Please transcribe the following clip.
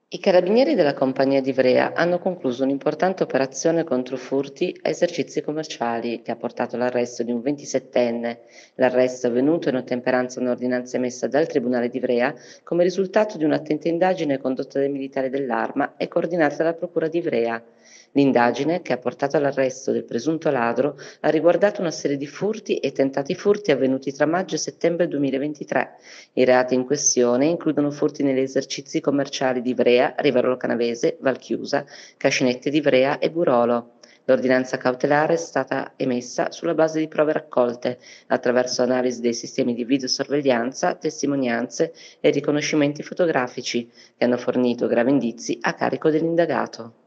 I carabinieri della compagnia di Ivrea hanno concluso un'importante operazione contro furti a esercizi commerciali che ha portato all'arresto di un 27enne. L'arresto è avvenuto in ottemperanza a un'ordinanza emessa dal Tribunale di Ivrea come risultato di un'attenta indagine condotta dai militari dell'Arma e coordinata dalla Procura di Ivrea. L'indagine, che ha portato all'arresto del presunto ladro, ha riguardato una serie di furti e tentati furti avvenuti tra maggio e settembre 2023. I reati in questione includono furti negli esercizi commerciali di Ivrea, Rivarolo Canavese, Valchiusa, Cascinette di Ivrea e Burolo. L'ordinanza cautelare è stata emessa sulla base di prove raccolte, attraverso analisi dei sistemi di videosorveglianza, testimonianze e riconoscimenti fotografici, che hanno fornito gravi indizi a carico dell'indagato.